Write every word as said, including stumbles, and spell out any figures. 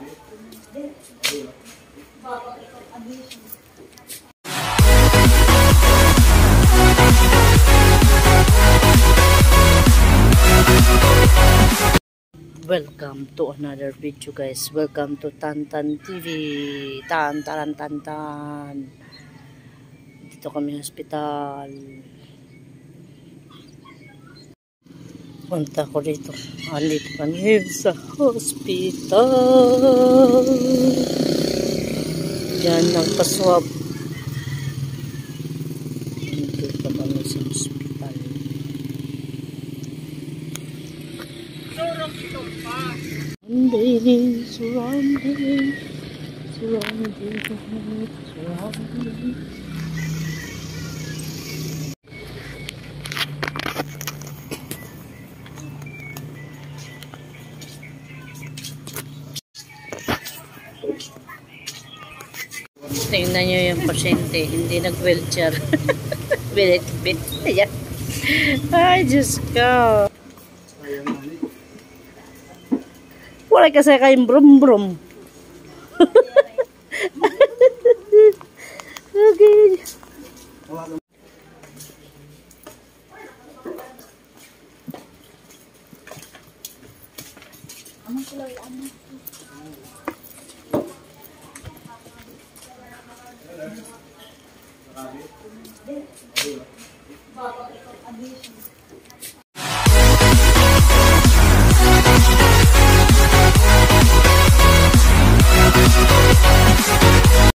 Welcome to another video, guys. Welcome to Tantan T V. Tan tan tan tan. Dito kami hospital. Punta ko dito. Alit kami sa hospital. Yan ang paswab. Dito kami sa hospital. Surrounding, surrounding, surrounding, surrounding. Tingnan nyo yung pasyente, hindi nag-wheelchair. Bilit-bit. Ayan. Ay, Diyos ko. Wala kasi kayong brum-brum. Okay.